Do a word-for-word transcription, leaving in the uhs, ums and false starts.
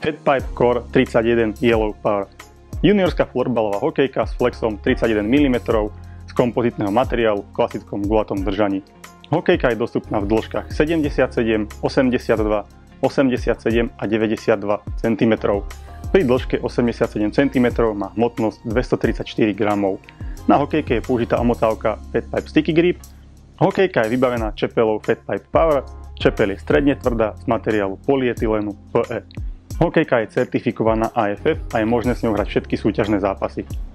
Fatpipe Core tridsaťjeden Yellow Power. Juniorská florbalová hokejka s flexom tridsaťjeden milimetrov z kompozitného materiálu v klasickom gulatom držaní. Hokejka je dostupná v dĺžkach sedemdesiatsedem, osemdesiatdva, osemdesiatsedem a deväťdesiatdva centimetrov. Pri dĺžke osemdesiatsedem centimetrov má hmotnosť dvestotridsaťštyri gramov. Na hokejke je použitá omotávka Fatpipe Sticky Grip. Hokejka je vybavená čepelou Fatpipe Power. Čepel je stredne tvrdá z materiálu polyetylenu pé é. Hokejka je certifikovaná á ef ef a je možné s ňou hrať všetky súťažné zápasy.